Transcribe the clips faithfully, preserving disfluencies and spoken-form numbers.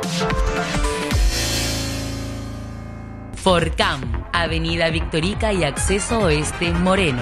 Forcam, Avenida Victorica y Acceso Oeste Moreno.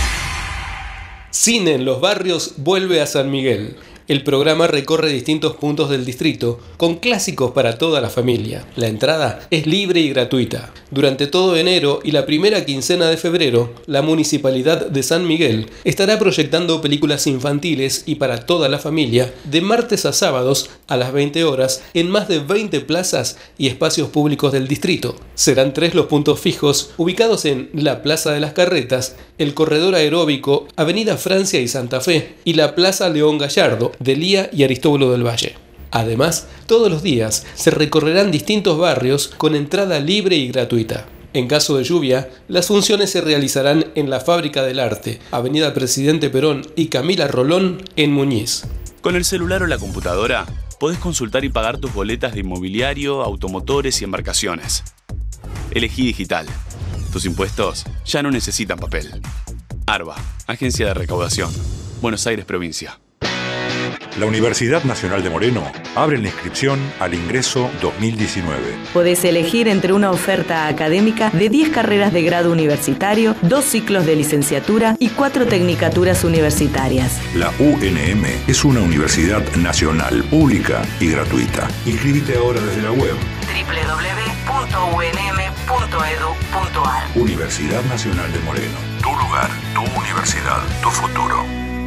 Cine en los barrios vuelve a San Miguel. El programa recorre distintos puntos del distrito, con clásicos para toda la familia. La entrada es libre y gratuita. Durante todo enero y la primera quincena de febrero, la Municipalidad de San Miguel estará proyectando películas infantiles y para toda la familia, de martes a sábados a las veinte horas, en más de veinte plazas y espacios públicos del distrito. Serán tres los puntos fijos, ubicados en la Plaza de las Carretas, el Corredor Aeróbico, Avenida Francia y Santa Fe, y la Plaza León Gallardo, Delía y Aristóbulo del Valle. Además, todos los días se recorrerán distintos barrios con entrada libre y gratuita. En caso de lluvia, las funciones se realizarán en la Fábrica del Arte, Avenida Presidente Perón y Camila Rolón, en Muñiz. Con el celular o la computadora, podés consultar y pagar tus boletas de inmobiliario, automotores y embarcaciones. Elegí digital. Tus impuestos ya no necesitan papel. ARBA, Agencia de Recaudación, Buenos Aires, Provincia. La Universidad Nacional de Moreno abre la inscripción al ingreso dos mil diecinueve. Podés elegir entre una oferta académica de diez carreras de grado universitario, dos ciclos de licenciatura y cuatro tecnicaturas universitarias. La U N M es una universidad nacional, pública y gratuita. Inscríbete ahora desde la web doble u doble u doble u punto u n m punto e d u punto a r. Universidad Nacional de Moreno. Tu lugar, tu universidad, tu futuro.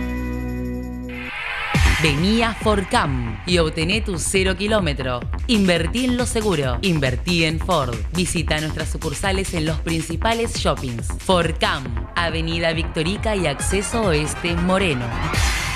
Vení a Forcam y obtené tu cero kilómetro. Invertí en lo seguro. Invertí en Ford. Visita nuestras sucursales en los principales shoppings. Forcam, Avenida Victorica y Acceso Oeste Moreno.